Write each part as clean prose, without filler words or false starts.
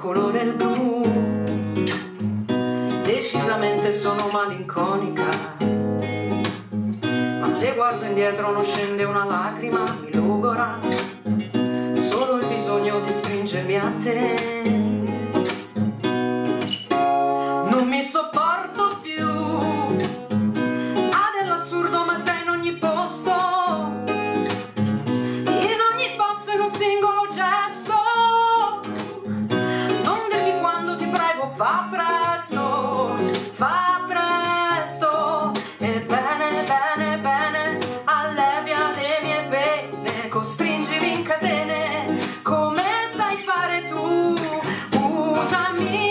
colore il blu. Decisamente sono malinconica, ma se guardo indietro non scende una lacrima, mi logora solo il bisogno di stringermi a te. Non mi sopporto più, ha dell'assurdo ma sei in ogni posto, in ogni passo, in un singolo gesto. Non dirmi quando, ti prego, fa presto, fa presto. E bene, bene, bene, allevia le mie pene, costringimi in catene, come sai fare tu. Usami,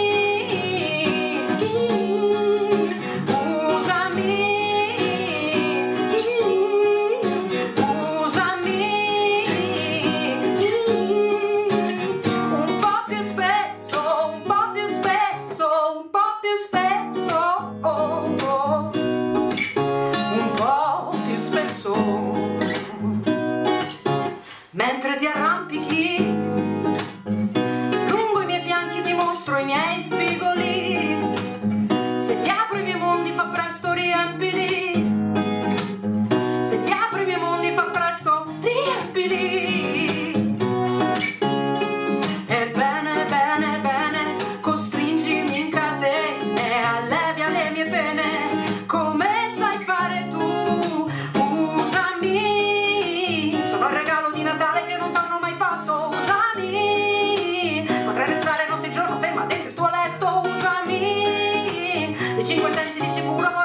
mentre ti arrampichi lungo i miei fianchi, ti mostro i miei spigoli. Se ti apro i miei mondi, fa presto, riempili. Se ti apro i miei mondi, fa presto, riempili. E bene, bene, bene, costringimi in catene, allevia le mie pene, come sai fare tu. Usami, sono il regalo di Natale che non t'hanno mai fatto. Usami, potrei restare notte e giorno ferma dentro il tuo letto. Usami, dei 5 sensi di sicuro